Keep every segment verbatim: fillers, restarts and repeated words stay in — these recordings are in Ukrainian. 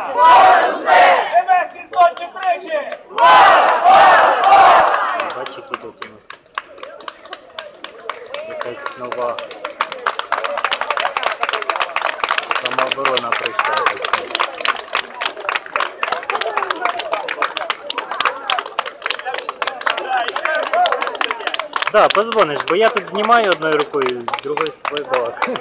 Небесні сотні тричі! Бачите, тут у нас якась нова самооборона прийшла якась. Да, позвониш, бо я тут знімаю одною рукою, з другою з тобою балакаю.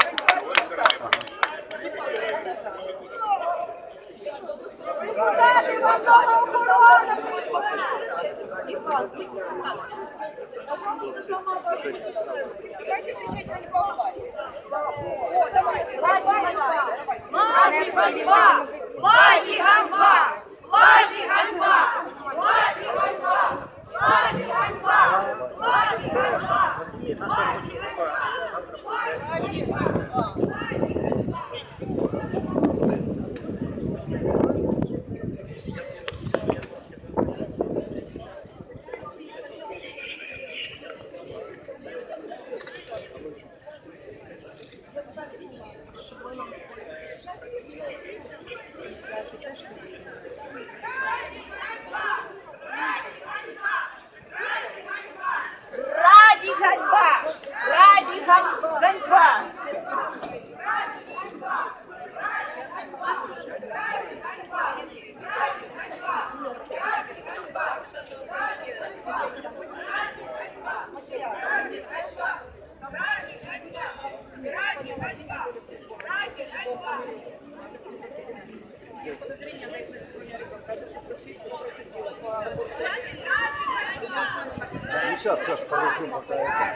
Владі ганьба! Владі ганьба! Владі ганьба! Владі ганьба! Владі ганьба! Владі ганьба! Владі Раді ганьба! Раді ганьба! Сейчас, сейчас, поручу, пока это.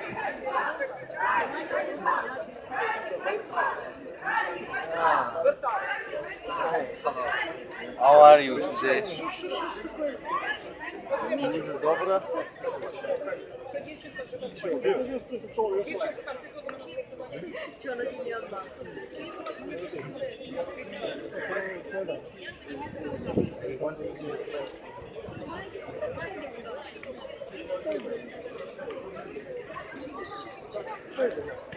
How are you today? Добре. Thank you.